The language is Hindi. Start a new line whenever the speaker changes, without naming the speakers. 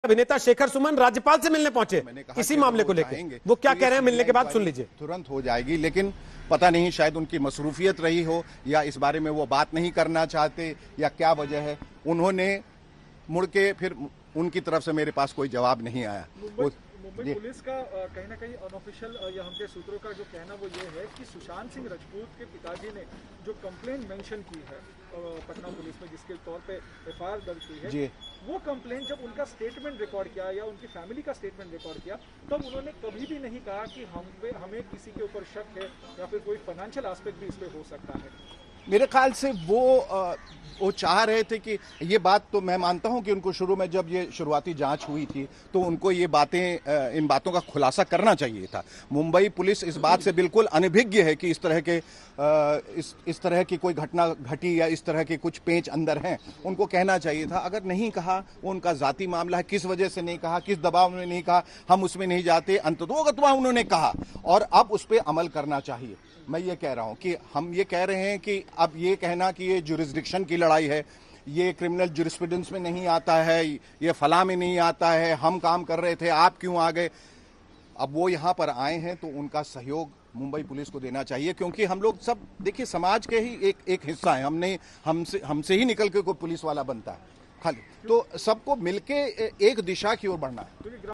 अभिनेता शेखर सुमन राज्यपाल से मिलने पहुंचे इसी मामले को लेकर। वो क्या कह रहे हैं मिलने के बाद सुन लीजिए।
तुरंत हो जाएगी, लेकिन पता नहीं शायद उनकी मसरूफियत रही हो या इस बारे में वो बात नहीं करना चाहते या क्या वजह है। उन्होंने मुड़ के फिर उनकी तरफ से मेरे पास कोई जवाब नहीं आया।
मुंबई पुलिस का कहीं ना कहीं अनऑफिशियल या हमके सूत्रों का जो कहना वो ये है कि सुशांत सिंह राजपूत के पिताजी ने जो कंप्लेंट मेंशन की है पटना पुलिस में, जिसके तौर पे एफआईआर दर्ज हुई है, वो कंप्लेंट जब उनका स्टेटमेंट रिकॉर्ड किया या उनकी फैमिली का स्टेटमेंट रिकॉर्ड किया, तब उन्होंने कभी भी नहीं कहा कि हमें किसी के ऊपर शक है या फिर कोई फाइनेंशियल एस्पेक्ट भी इसमें हो सकता है।
मेरे ख्याल से वो चाह रहे थे कि ये बात, तो मैं मानता हूं कि उनको शुरू में जब ये शुरुआती जांच हुई थी तो उनको ये बातें, इन बातों का खुलासा करना चाहिए था। मुंबई पुलिस इस बात से बिल्कुल अनभिज्ञ है कि इस तरह की कोई घटना घटी या इस तरह के कुछ पेंच अंदर हैं। उनको कहना चाहिए था। अगर नहीं कहा, वो उनका जाती मामला है, किस वजह से नहीं कहा, किस दबाव में नहीं कहा, हम उसमें नहीं जाते। अंततोगत्वा उन्होंने कहा और अब उस पर अमल करना चाहिए। मैं ये कह रहा हूं कि हम ये कह रहे हैं कि अब ये कहना कि ये जुरिस्डिक्शन की लड़ाई है, ये क्रिमिनल जुरिस्प्रूडेंस में नहीं आता है, ये फला में नहीं आता है, हम काम कर रहे थे आप क्यों आ गए। अब वो यहाँ पर आए हैं तो उनका सहयोग मुंबई पुलिस को देना चाहिए, क्योंकि हम लोग सब देखिए समाज के ही एक हिस्सा है। हमसे ही निकल के कोई पुलिस वाला बनता है खाली, तो सबको मिलके एक दिशा की ओर बढ़ना है।